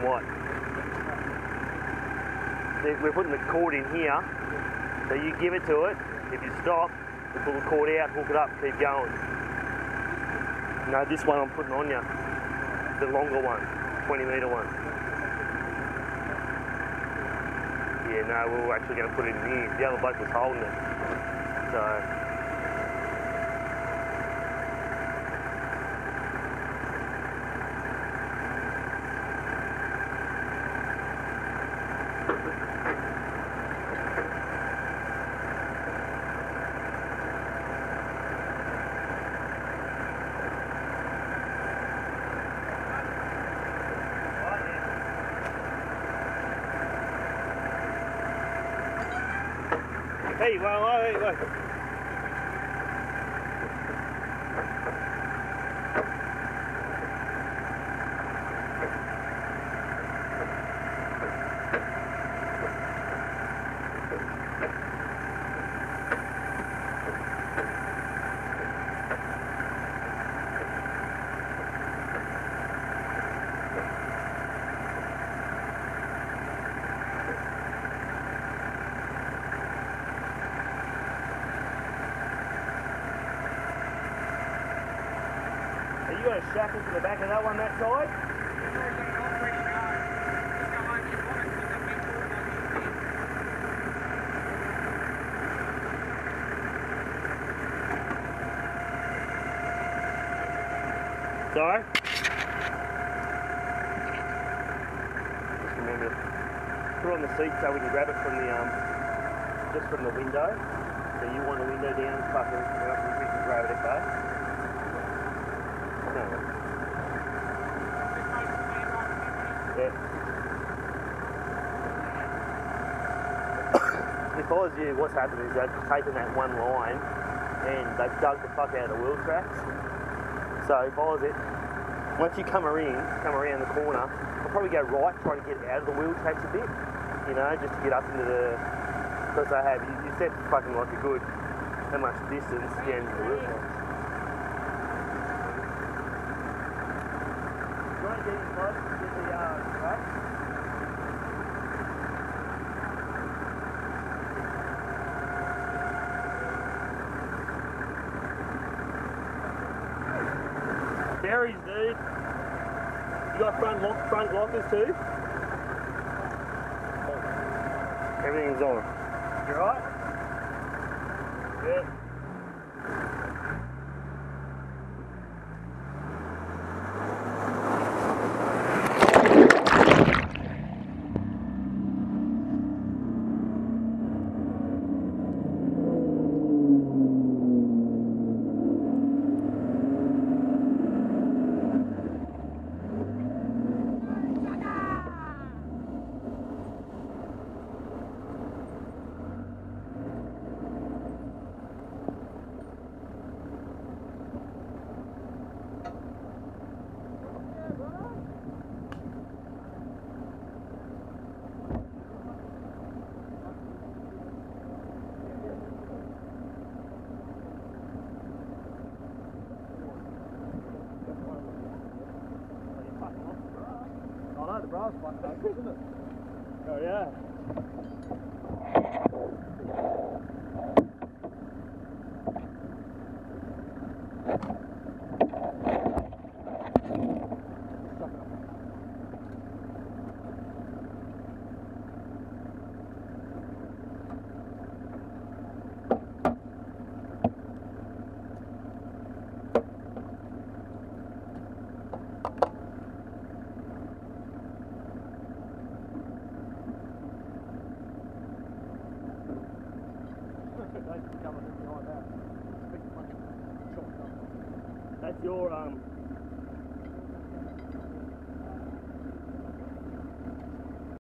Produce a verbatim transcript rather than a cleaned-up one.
what? We're putting the cord in here, so you give it to it. If you stop, we pull the cord out, hook it up, keep going. No, this one I'm putting on you, the longer one, twenty metre one. Yeah, no, we were actually going to put it in here. The other bloke was holding it, so. Hey, wait, wait, wait. You got a shackle to the back of that one, that side? Sorry? Just remember to put it on the seat so we can grab it from the, um, just from the window. So you want the window down, fucking, we can grab it, okay? Yeah. If I was you, what's happened is they've taken that one line and they've dug the fuck out of the wheel tracks. So if I was it, once you come around, come around the corner, I'll probably go right, try to get out of the wheel tracks a bit, you know, just to get up into the, because they have, you, you set fucking like a good, how much distance down to the wheel tracks. Get in close, get the uh, track. Berries, dude. You got front lock, front lockers too? Everything's on. You right? Yeah. Oh, the brass one, isn't it? Oh, yeah. That's your um